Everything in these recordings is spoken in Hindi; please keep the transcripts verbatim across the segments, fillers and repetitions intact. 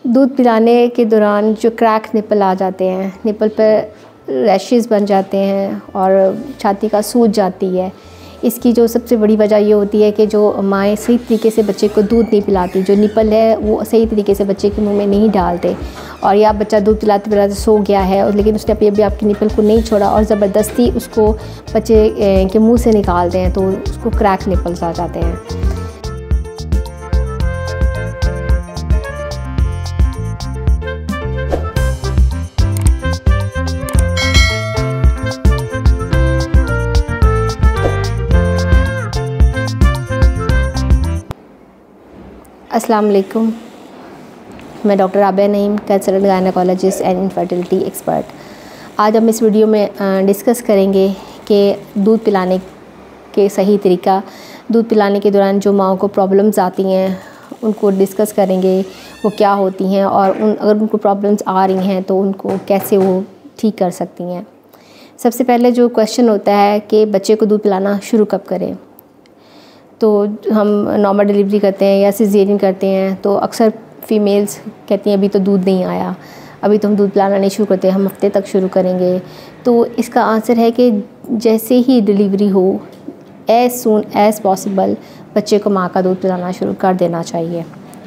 दूध पिलाने के दौरान जो क्रैक निपल आ जाते हैं, निपल पर रैशेस बन जाते हैं और छाती का सूज जाती है। इसकी जो सबसे बड़ी वजह ये होती है कि जो माएँ सही तरीके से बच्चे को दूध नहीं पिलाती, जो निपल है वो सही तरीके से बच्चे के मुंह में नहीं डालते, और या बच्चा दूध पिलाते पिलाते सो गया है और लेकिन उसने अभी अभी आपकी निपल को नहीं छोड़ा और ज़बरदस्ती उसको बच्चे के मुँह से निकालते हैं, तो उसको क्रैक निपल्स आ जाते हैं। अस्सलाम वालेकुम, मैं doctor Abia Naeem, consultant gynaecologist and infertility expert. आज हम इस वीडियो में डिस्कस करेंगे कि दूध पिलाने के सही तरीका, दूध पिलाने के दौरान जो माओं को प्रॉब्लम्स आती हैं उनको डिस्कस करेंगे, वो क्या होती हैं और उन अगर उनको प्रॉब्लम्स आ रही हैं तो उनको कैसे वो ठीक कर सकती हैं। सबसे पहले जो क्वेश्चन होता है कि बच्चे को दूध पिलाना शुरू कब करें। तो हम नॉर्मल डिलीवरी करते हैं या सिजेरियन करते हैं तो अक्सर फ़ीमेल्स कहती हैं अभी तो दूध नहीं आया, अभी तो हम दूध पिलाना नहीं शुरू करते, हम हफ्ते तक शुरू करेंगे। तो इसका आंसर है कि जैसे ही डिलीवरी हो, एज़ सून एज़ पॉसिबल बच्चे को माँ का दूध पिलाना शुरू कर देना चाहिए।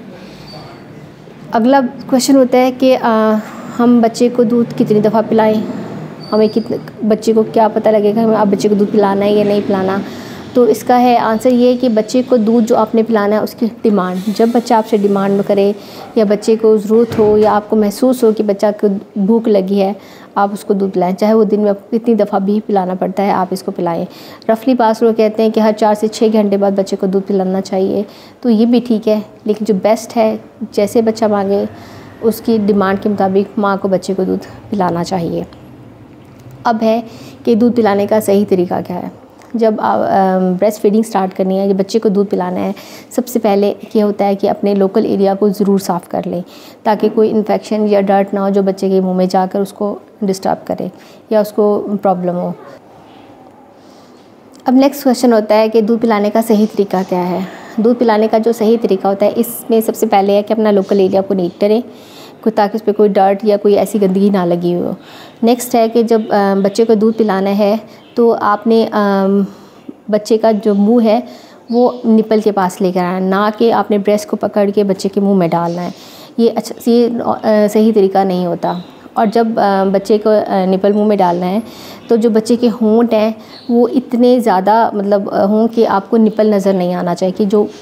अगला क्वेश्चन होता है कि आ, हम बच्चे को दूध कितनी दफ़ा पिलाएं, हमें कितने बच्चे को क्या पता लगेगा हमें अब बच्चे को दूध पिलाना है या नहीं पिलाना। तो इसका है आंसर ये है कि बच्चे को दूध जो आपने पिलाना है उसकी डिमांड, जब बच्चा आपसे डिमांड करे या बच्चे को ज़रूरत हो या आपको महसूस हो कि बच्चा को भूख लगी है, आप उसको दूध पिलाएं, चाहे वो दिन में कितनी दफ़ा भी पिलाना पड़ता है आप इसको पिलाएं। रफली पास लोग कहते हैं कि हर चार से छः घंटे बाद बच्चे को दूध पिलाना चाहिए, तो ये भी ठीक है, लेकिन जो बेस्ट है जैसे बच्चा मांगे उसकी डिमांड के मुताबिक माँ को बच्चे को दूध पिलाना चाहिए। अब है कि दूध पिलाने का सही तरीका क्या है। जब आप ब्रेस्ट फीडिंग स्टार्ट करनी है, जब बच्चे को दूध पिलाना है, सबसे पहले ये होता है कि अपने लोकल एरिया को ज़रूर साफ़ कर लें ताकि कोई इन्फेक्शन या डर्ट ना हो जो बच्चे के मुंह में जाकर उसको डिस्टर्ब करे या उसको प्रॉब्लम हो। अब नेक्स्ट क्वेश्चन होता है कि दूध पिलाने का सही तरीका क्या है। दूध पिलाने का जो सही तरीका होता है इसमें सबसे पहले है कि अपना लोकल एरिया को नीट करें ताकि उस पर कोई डर्ट या कोई ऐसी गंदगी ना लगी हो। नेक्स्ट है कि जब बच्चे को दूध पिलाना है तो आपने बच्चे का जो मुंह है वो निपल के पास लेकर आना, ना कि आपने ब्रेस्ट को पकड़ के बच्चे के मुंह में डालना है। ये अच्छा ये सही तरीका नहीं होता। और जब बच्चे को निपल मुंह में डालना है तो जो बच्चे के होंठ हैं वो इतने ज़्यादा मतलब हों कि आपको निपल नज़र नहीं आना चाहिए, कि जो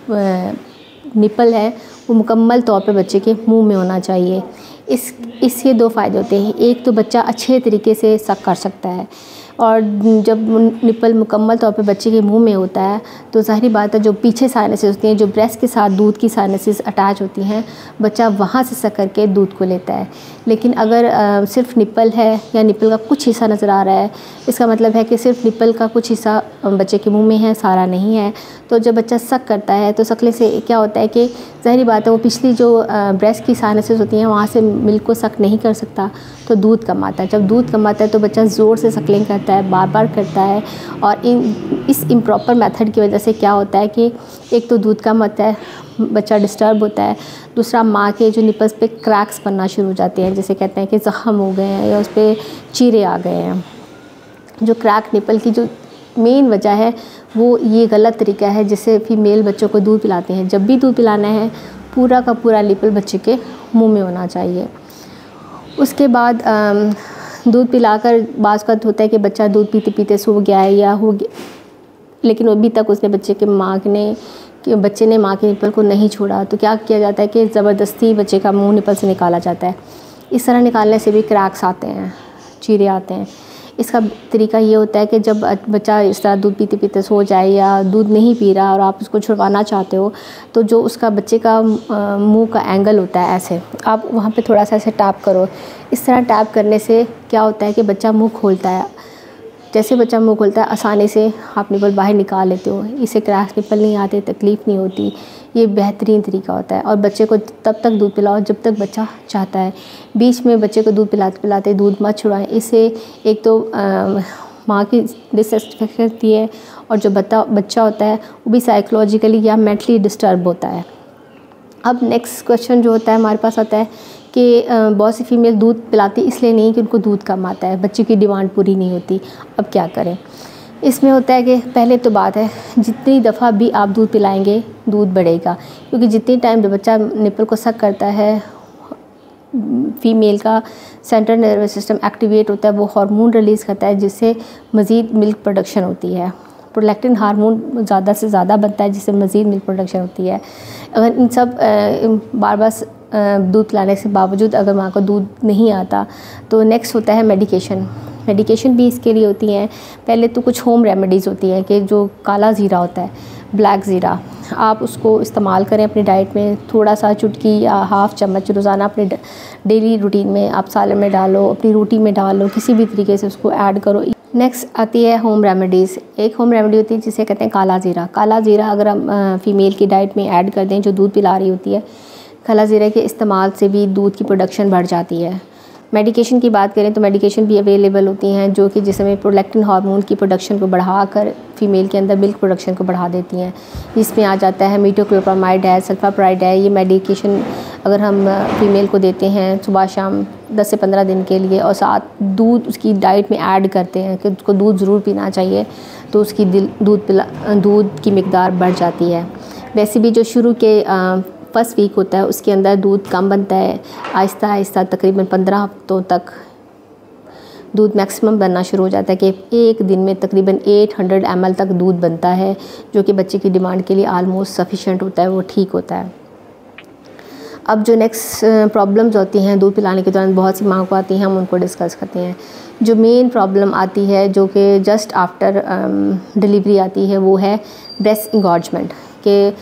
निपल है वो मुकम्मल तौर पे बच्चे के मुंह में होना चाहिए। इस इसके दो फ़ायदे होते हैं, एक तो बच्चा अच्छे तरीके से सक कर सकता है, और जब निपल मुकम्मल तौर पे बच्चे के मुंह में होता है तो ज़ाहिर बात है जो पीछे साइनसेस होती हैं, जो ब्रेस्ट के साथ दूध की साइनसेस अटैच होती हैं, बच्चा वहाँ से सक करके दूध को लेता है। लेकिन अगर आ, सिर्फ निपल है या निपल का कुछ हिस्सा नज़र आ रहा है, इसका मतलब है कि सिर्फ निपल का कुछ हिस्सा बच्चे के मुंह में है, सारा नहीं है। तो जब बच्चा सक करता है तो सकले से क्या होता है कि ज़ाहिर बात है वो पिछली जो ब्रेस्ट की साइनसेस होती हैं वहाँ से मिल्क को सक नहीं कर सकता, तो दूध कम आता है। जब दूध कम आता है तो बच्चा ज़ोर से सकलिंग करता है, बार बार करता है, और इन इस इम्प्रॉपर मेथड की वजह से क्या होता है कि एक तो दूध कम आता है, बच्चा डिस्टर्ब होता है, दूसरा माँ के जो निपल्स पे क्रैक्स बनना शुरू हो जाते हैं, जैसे कहते हैं कि ज़ख़म हो गए हैं या उस पर चीरे आ गए हैं। जो क्रैक निपल की जो मेन वजह है वो ये गलत तरीका है जिससे फीमेल बच्चों को दूध पिलाते हैं। जब भी दूध पिलाना है पूरा का पूरा निपल बच्चे के मुंह में होना चाहिए। उसके बाद दूध पिलाकर बाज़ का होता है कि बच्चा दूध पीते पीते सो गया है या हो गया, लेकिन अभी तक उसने बच्चे के माँ ने कि बच्चे ने माँ के निपल को नहीं छोड़ा, तो क्या किया जाता है कि ज़बरदस्ती बच्चे का मुंह निपल से निकाला जाता है। इस तरह निकालने से भी क्रैक्स आते हैं, चीरे आते हैं। इसका तरीका ये होता है कि जब बच्चा इस तरह दूध पीते पीते सो जाए या दूध नहीं पी रहा और आप उसको छुड़वाना चाहते हो, तो जो उसका बच्चे का मुंह का एंगल होता है ऐसे, आप वहाँ पे थोड़ा सा ऐसे टैप करो। इस तरह टैप करने से क्या होता है कि बच्चा मुंह खोलता है। जैसे बच्चा मुंह खोलता है आसानी से आप निपल बाहर निकाल लेते हो, इसे क्रैश निपल नहीं आते, तकलीफ़ नहीं होती। ये बेहतरीन तरीका होता है। और बच्चे को तब तक दूध पिलाओ जब तक बच्चा चाहता है। बीच में बच्चे को दूध पिलाते पिलाते दूध मत छुड़ाएं। इससे एक तो आ, माँ की डिससेटिस्फैक्शन होती है और जो बता बच्चा होता है वो भी साइकोलॉजिकली या मेंटली डिस्टर्ब होता है। अब नेक्स्ट क्वेश्चन जो होता है हमारे पास आता है कि बहुत सी फीमेल दूध पिलाती इसलिए नहीं कि उनको दूध कम आता है, बच्चे की डिमांड पूरी नहीं होती, अब क्या करें। इसमें होता है कि पहले तो बात है जितनी दफ़ा भी आप दूध पिलाएंगे दूध बढ़ेगा, क्योंकि जितनी टाइम जब बच्चा निपल को सक करता है फीमेल का सेंट्रल नर्वस सिस्टम एक्टिवेट होता है, वो हार्मोन रिलीज़ करता है जिससे मज़ीद मिल्क प्रोडक्शन होती है। प्रोलैक्टिन हार्मोन ज़्यादा से ज़्यादा बनता है जिससे मज़ीद मिल्क प्रोडक्शन होती है। अगर इन सब बार बार दूध पिलाने के बावजूद अगर माँ को दूध नहीं आता तो नेक्स्ट होता है मेडिकेशन। मेडिकेशन भी इसके लिए होती हैं। पहले तो कुछ होम रेमेडीज़ होती हैं कि जो काला ज़ीरा होता है, ब्लैक ज़ीरा, आप उसको इस्तेमाल करें अपनी डाइट में, थोड़ा सा चुटकी या हाफ़ चम्मच रोज़ाना अपने डेली रूटीन में आप सालन में डालो, अपनी रोटी में डालो, किसी भी तरीके से उसको ऐड करो। नेक्स्ट आती है होम रेमेडीज़। एक होम रेमेडी होती है जिसे कहते हैं काला ज़ीरा। काला ज़ीरा अगर हम फ़ीमेल की डाइट में ऐड कर दें जो दूध पिला रही होती है, काला ज़ीरा के इस्तेमाल से भी दूध की प्रोडक्शन बढ़ जाती है। मेडिकेशन की बात करें तो मेडिकेशन भी अवेलेबल होती हैं जो कि जिसमें प्रोलैक्टिन हार्मोन की प्रोडक्शन को बढ़ाकर फ़ीमेल के अंदर मिल्क प्रोडक्शन को बढ़ा देती हैं। इसमें आ जाता है मीटोक्लोप्रामाइड है, सल्फाप्राइड है। ये मेडिकेशन अगर हम फ़ीमेल को देते हैं सुबह शाम दस से पंद्रह दिन के लिए और साथ दूध उसकी डाइट में ऐड करते हैं कि उसको दूध ज़रूर पीना चाहिए, तो उसकी दिल दूध पिला दूध की मिकदार बढ़ जाती है। वैसे भी जो शुरू के फर्स्ट वीक होता है उसके अंदर दूध कम बनता है, आहिस्ता आहिस्ता तकरीबन पंद्रह हफ्तों तक दूध मैक्सिमम बनना शुरू हो जाता है कि एक दिन में तकरीबन आठ सौ एम एल तक दूध बनता है, जो कि बच्चे की डिमांड के लिए आलमोस्ट सफिशेंट होता है, वो ठीक होता है। अब जो नेक्स्ट प्रॉब्लम्स होती हैं दूध पिलाने के दौरान बहुत सी माँ को आती हैं, हम उनको डिस्कस करते हैं। जो मेन प्रॉब्लम आती है जो कि जस्ट आफ्टर डिलीवरी आती है वो है ब्रेस्ट इंगॉर्जमेंट, कि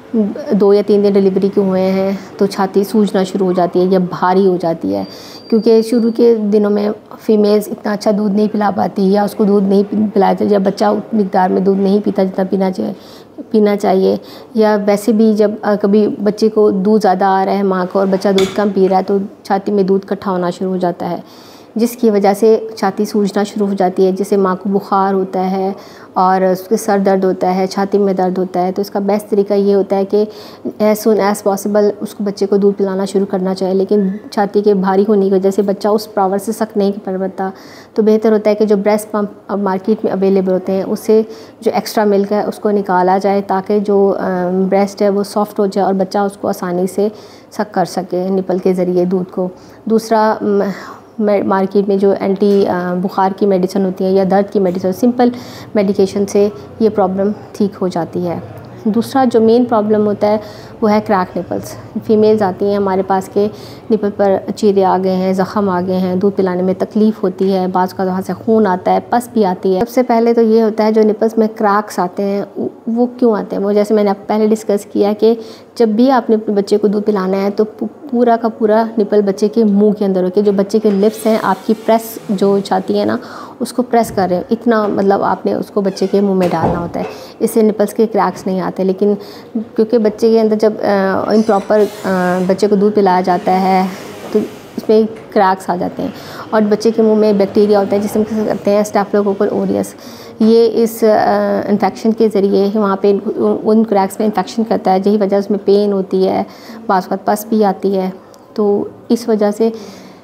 दो या तीन दिन डिलीवरी के हुए हैं तो छाती सूजना शुरू हो जाती है या भारी हो जाती है, क्योंकि शुरू के दिनों में फ़ीमेल्स इतना अच्छा दूध नहीं पिला पाती या उसको दूध नहीं पिलाया जाता, जब बच्चा उस मिकदार में दूध नहीं पीता जितना पीना चाहिए पीना चाहिए या वैसे भी जब कभी बच्चे को दूध ज़्यादा आ रहा है माँ को और बच्चा दूध कम पी रहा है तो छाती में दूध इकट्ठा होना शुरू हो जाता है, जिसकी वजह से छाती सूजना शुरू हो जाती है, जिससे माँ को बुखार होता है और उसके सर दर्द होता है, छाती में दर्द होता है। तो इसका बेस्ट तरीका ये होता है कि एज सुन एज़ पॉसिबल उसको बच्चे को दूध पिलाना शुरू करना चाहिए, लेकिन छाती के भारी होने की वजह से बच्चा उस पावर से सक नहीं कर पाता, तो बेहतर होता है कि जो ब्रेस्ट पंप अब मार्केट में अवेलेबल होते हैं उससे जो एक्स्ट्रा मिल्क है उसको निकाला जाए ताकि जो ब्रेस्ट है वो सॉफ्ट हो जाए और बच्चा उसको आसानी से सक कर सके निपल के ज़रिए दूध को। दूसरा, मार्केट में जो एंटी बुखार की मेडिसिन होती है या दर्द की मेडिसिन, सिंपल मेडिकेशन से ये प्रॉब्लम ठीक हो जाती है। दूसरा जो मेन प्रॉब्लम होता है वो है क्रैक निपल्स। फीमेल्स आती हैं हमारे पास के निपल पर चीरे आ गए हैं, ज़ख़म आ गए हैं, दूध पिलाने में तकलीफ़ होती है, बाज़ का वहाँ से खून आता है, पस भी आती है। सबसे पहले तो ये होता है जो निपल्स में क्रैक्स आते हैं वो क्यों आते हैं, वो जैसे मैंने पहले डिस्कस किया कि जब भी आपने बच्चे को दूध पिलाना है तो पूरा का पूरा निपल बच्चे के मुंह के अंदर हो के जो बच्चे के लिप्स हैं आपकी प्रेस जो चाहती है ना उसको प्रेस कर रहे हो, इतना मतलब आपने उसको बच्चे के मुंह में डालना होता है, इससे निपल्स के क्रैक्स नहीं आते। लेकिन क्योंकि बच्चे के अंदर जब इम्प्रॉपर बच्चे को दूध पिलाया जाता है तो इसमें क्रैक्स आ जाते हैं और बच्चे के मुंह में बैक्टीरिया होता है जिसे हम कहते हैं स्टेफिलोकोकल ऑरियस। ये इस इन्फेक्शन के ज़रिए वहाँ पे उन क्रैक्स में इन्फेक्शन करता है, यही वजह उसमें पेन होती है, बाज़ वक़्त पस भी आती है। तो इस वजह से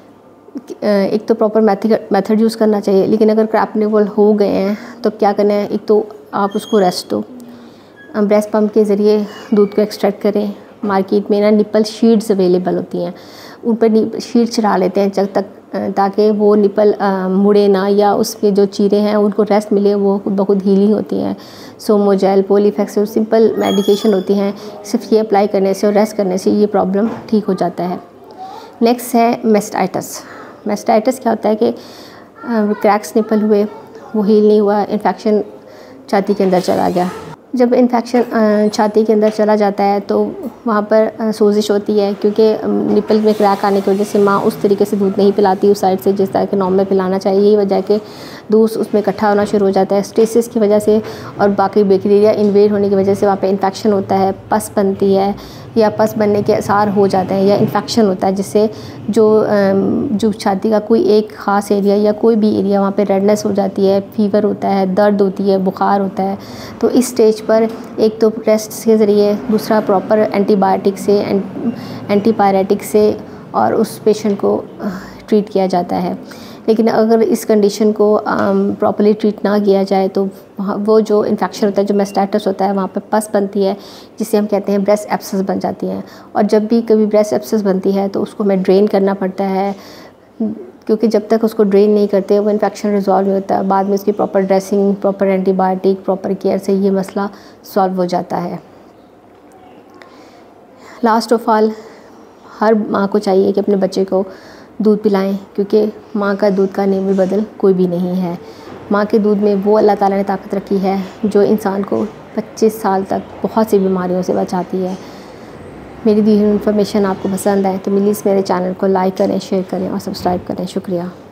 एक तो प्रॉपर मेथड मेथड यूज़ करना चाहिए, लेकिन अगर क्रैक निपल हो गए हैं तो क्या करना है, एक तो आप उसको रेस्ट दो, ब्रेस्ट पंप के ज़रिए दूध को एक्सट्रैक्ट करें। मार्केट में ना निपल शीट्स अवेलेबल होती हैं, उन पर शीट चढ़ा लेते हैं जब तक ताकि वो निपल मुड़े ना या उसके जो चीरे हैं उनको रेस्ट मिले, वो खुद ब खुद हीलिंग होती हैं। सोमोजेल, पॉलीफेक्स सिंपल मेडिकेशन होती हैं, सिर्फ ये अप्लाई करने से और रेस्ट करने से ये प्रॉब्लम ठीक हो जाता है। नेक्स्ट है मेस्टाइटिस। मेस्टाइटिस क्या होता है कि क्रैक्स निपल हुए, वो हील नहीं हुआ, इन्फेक्शन छाती के अंदर चला गया। जब इन्फेक्शन छाती के अंदर चला जाता है तो वहाँ पर सोजिश होती है, क्योंकि निपल में क्रैक आने की वजह से माँ उस तरीके से दूध नहीं पिलाती उस साइड से जिस तरह के नॉर्मल पिलाना चाहिए, यही वजह कि दूध उसमें इकट्ठा होना शुरू हो जाता है स्टेसिस की वजह से और बाकी बैक्टीरिया इन्वेड होने की वजह से वहाँ पे इन्फेक्शन होता है, पस बनती है, या पस बनने के आसार हो जाते हैं या इन्फेक्शन होता है, जिससे जो जो छाती का कोई एक ख़ास एरिया या कोई भी एरिया वहाँ पे रेडनेस हो जाती है, फीवर होता है, दर्द होती है, बुखार होता है। तो इस स्टेज पर एक तो रेस्ट के ज़रिए, दूसरा प्रॉपर एंटीबायोटिक से, एंटीपायरेटिक से और उस पेशेंट को ट्रीट किया जाता है। लेकिन अगर इस कंडीशन को प्रॉपर्ली ट्रीट ना किया जाए तो वो जो इन्फेक्शन होता है, जो मेस्टाइटिस होता है, वहाँ पे पस बनती है, जिसे हम कहते हैं ब्रेस्ट एब्सेस बन जाती हैं। और जब भी कभी ब्रेस्ट एब्सेस बनती है तो उसको हमें ड्रेन करना पड़ता है, क्योंकि जब तक उसको ड्रेन नहीं करते वो इन्फेक्शन रिजॉल्व नहीं होता। बाद में उसकी proper dressing, proper antibiotic, proper care से ये मसला सॉल्व हो जाता है। लास्ट ऑफ ऑल, हर माँ को चाहिए कि अपने बच्चे को दूध पिलाएं, क्योंकि माँ का दूध का नेम बदल कोई भी नहीं है। माँ के दूध में वो अल्लाह ताला ने ताकत रखी है जो इंसान को पच्चीस साल तक बहुत सी बीमारियों से बचाती है। मेरी दी हुई इन्फॉर्मेशन आपको पसंद आए तो प्लीज़ मेरे चैनल को लाइक करें, शेयर करें और सब्सक्राइब करें। शुक्रिया।